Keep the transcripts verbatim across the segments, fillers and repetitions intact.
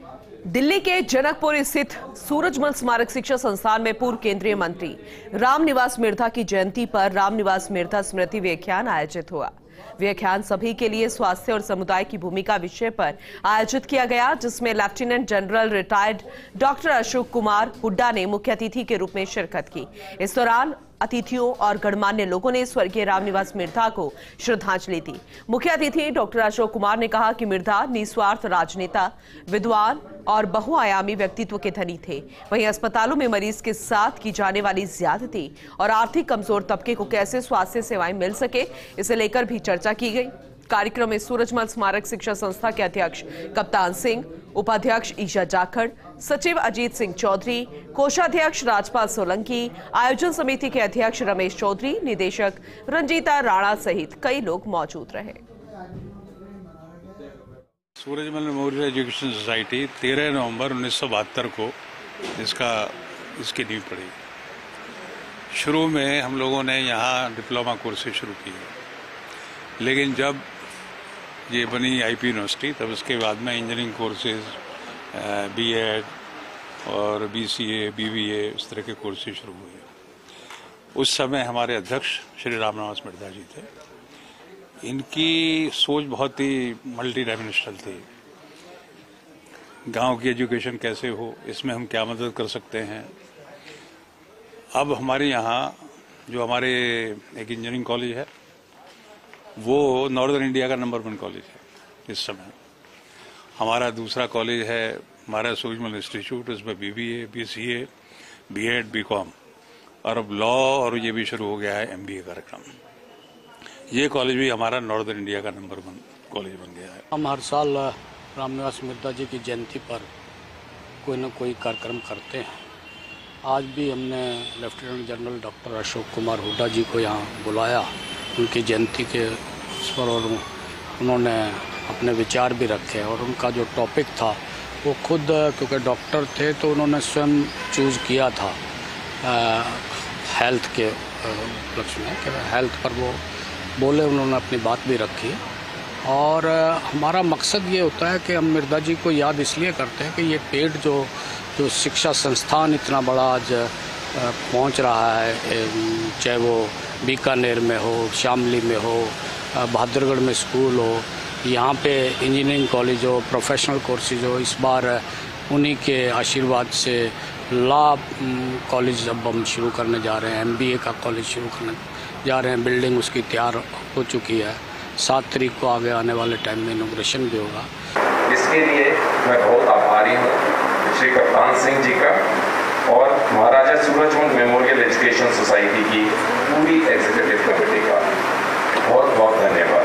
दिल्ली के जनकपुर स्थित सूरजमल स्मारक शिक्षा संस्थान में पूर्व केंद्रीय मंत्री रामनिवास मिर्धा की जयंती पर रामनिवास मिर्धा स्मृति व्याख्यान आयोजित हुआ। व्याख्यान सभी के लिए स्वास्थ्य और समुदाय की भूमिका विषय पर आयोजित किया गया, जिसमें lieutenant general retired doctor Ashok Kumar Hooda ने मुख्य अतिथि के रूप में शिरकत की। इस दौरान अतिथियों और गणमान्य लोगों ने स्वर्गीय रामनिवास मिर्धा को श्रद्धांजलि दी। मुख्य अतिथि डॉक्टर अशोक कुमार ने कहा कि मिर्धा निस्वार्थ राजनेता, विद्वान और बहुआयामी व्यक्तित्व के धनी थे। वहीं अस्पतालों में मरीज के साथ की जाने वाली ज्यादती और आर्थिक कमजोर तबके को कैसे स्वास्थ्य सेवाएं मिल सके, इसे लेकर भी चर्चा की गई। कार्यक्रम में सूरजमल स्मारक शिक्षा संस्था के अध्यक्ष कप्तान सिंह, उपाध्यक्ष ईशा जाखड़, सचिव अजीत सिंह चौधरी, कोषाध्यक्ष राजपाल सोलंकी, आयोजन समिति के अध्यक्ष रमेश चौधरी, निदेशक रंजीता राणा सहित कई लोग मौजूद रहे। सूरजमल मेमोरियल एजुकेशन सोसाइटी तेरह नवंबर उन्नीस सौ बहत्तर को इसका इसकी नींव पड़ी। शुरू में हम लोगों ने यहाँ डिप्लोमा कोर्सेज शुरू किए, लेकिन जब ये बनी आईपी यूनिवर्सिटी तब उसके बाद में इंजीनियरिंग कोर्सेज, बीएड और बीसीए, बीबीए इस तरह के कोर्सेज शुरू हुए। उस समय हमारे अध्यक्ष श्री रामनिवास मिर्धा जी थे। इनकी सोच बहुत ही मल्टी डायमेंशनल थी। गांव की एजुकेशन कैसे हो, इसमें हम क्या मदद कर सकते हैं। अब हमारे यहाँ जो हमारे एक इंजीनियरिंग कॉलेज है, वो नॉर्दर्न इंडिया का नंबर वन कॉलेज है इस समय। हमारा दूसरा कॉलेज है हमारा सूरजमल इंस्टीट्यूट, उसमें बीबीए, बीसीए, बीएड, बीकॉम और अब लॉ और ये भी शुरू हो गया है एमबीए कार्यक्रम। ये कॉलेज भी हमारा नॉर्दर्न इंडिया का नंबर वन कॉलेज बन गया है। हम हर साल रामनिवास मिर्धा जी की जयंती पर कोई न कोई कार्यक्रम करते हैं। आज भी हमने lieutenant general doctor Ashok Kumar Hooda ji को यहाँ बुलाया उनकी जयंती के उस पर, और उन्होंने अपने विचार भी रखे और उनका जो टॉपिक था वो खुद, क्योंकि डॉक्टर थे तो उन्होंने स्वयं चूज़ किया था आ, हेल्थ के उपलक्ष्य में कि हेल्थ पर वो बोले, उन्होंने अपनी बात भी रखी। और आ, हमारा मकसद ये होता है कि हम मिर्धा जी को याद इसलिए करते हैं कि ये पेड़ जो जो शिक्षा संस्थान इतना बड़ा आज पहुंच रहा है, चाहे वो बीकानेर में हो, शामली में हो, बहादुरगढ़ में स्कूल हो, यहाँ पे इंजीनियरिंग कॉलेज हो, प्रोफेशनल कोर्सेज हो, इस बार उन्हीं के आशीर्वाद से लॉ कॉलेज अब हम शुरू करने जा रहे हैं, एमबीए का कॉलेज शुरू करने जा रहे हैं। बिल्डिंग उसकी तैयार हो चुकी है। सात तारीख को आगे आने वाले टाइम में इनॉग्रेशन भी होगा। इसके लिए मैं बहुत आभारी हूँ श्री कप्तान सिंह जी का और Maharaja Surajmal memorial education society की पूरी एग्जीक्यूटिव कमेटी का बहुत बहुत धन्यवाद।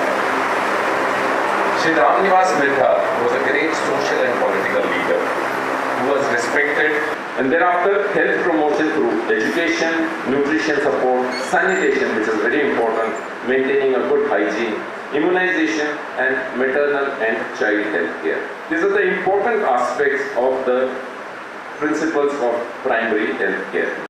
Shri Ramniwas Mirdha was a great social and political leader who was respected, and thereafter health promotion through education, nutrition support, sanitation, which is very important, maintaining a good hygiene, immunization, and maternal and child health care. These are the important aspects of the principles of primary health care.